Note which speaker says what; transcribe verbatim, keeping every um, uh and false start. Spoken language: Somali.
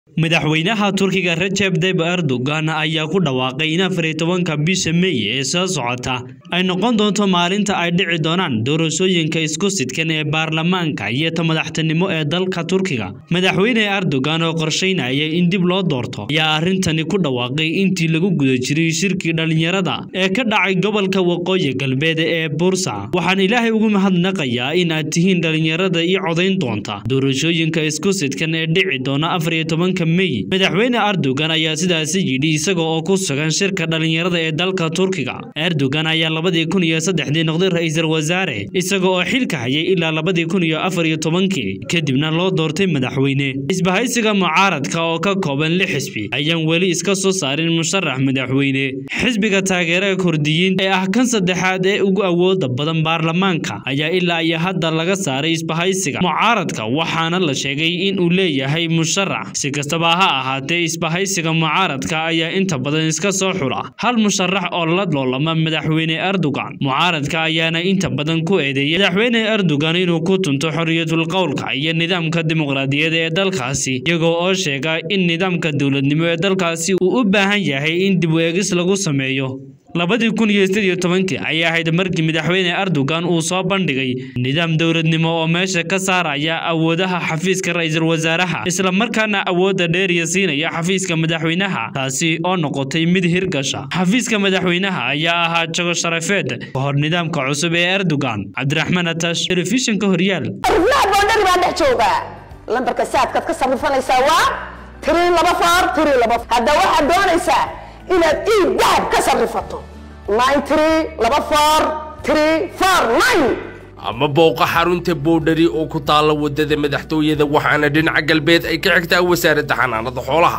Speaker 1: madaxweynaha Turkiga Recep Tayyip Erdogan ayaa ku dhawaaqay in afar iyo tobanka bisha May ee soo socota ay noqon doonto maalinta ay dhici doonaan doorashooyinka isku sidkan ee baarlamaanka iyo madaxtinimo ee dalka Turkiga. Madaxweyne Erdogan oo qorsheynaya in dib loo doorto ayaa arintani ku dhawaaqay intii lagu guda jiray shirkii dhalinyarada ee ka dhacay gobolka Waqooyi Galbeed ee Bursa. Waxaan Ilaahay ugu mahadnaqayaa in aad tihiin dhalinyarada iyo codayn doonta doorashooyinka isku sidkan ee dhici doona afar iyo tobanka May. Madaxweyne Erdogan ayaa sidaas yidhi isaga oo ku sugan shirka dhalinyarada ee dalka Turkiga. Erdogan ayaa labadi kun iyo saddex noqday ra'iisul wasaare isaga oo xilka hayay ilaa labadi kun iyo afar iyo tobankii kadibna loo doortay madaxweyne. Isbahaysiga mucaaradka oo ka kooban lix xisbi ayaan weli iska soo saarin musharax madaxweyne. Xisbiga taageerada Kurdiyiin ee ah kan saddexaad ee ugu awooda badan baarlamaanka ayaa ilaa iyo hadda laga saaray isbahaysiga mucaaradka waxaana la sheegay in uu leeyahay musharax. Si kastaba ha ahaatee isbahaysiga mucaaradka ayaa inta badan iska soo xula hal musharax oo la loolama madaxweyne Erdogan. Mucaaradka ayaana inta badan ku eedeeyay madaxweyne Erdogan inuu ku tunto xorriyatul qowlka iyo nidaamka dimuqraadiyadda ee dalkaasi iyagoo oo sheegay in nidaamka dawladnimo ee dalkaasi uu u baahan yahay in dib u eegis lagu sameeyo. labadi kun iyo siddeed iyo tobankii ayaa ahayd markii madaxweyne Erdogan uu soo bandhigay nidaam dawladnimo oo meesha ka saaraya awoodaha xafiiska ra'iisul wasaaraha isla markaana awoodda dheer siinaya xafiiska madaxweynaha taasi oo noqotay mid hirgasha. Xafiiska madaxweynaha ayaa ahaa jago sharafeed ka hor nidaamka cusub ee Erdogan. Cabdiraxmaan Atash, telefishinka Horyaal.
Speaker 2: lambarka saadka ka safarfanaysaa waa three laba four three laba hadda waxa doonaysaa inaad ii dahab ka sarrifato nine three laba four three four nine
Speaker 3: ama booqa xarunta boodhari oo ku taala wadada madaxtooyada waxaana dhinaca galbeed ay ka xigtaa wasaaradda xanaanada xoolaha.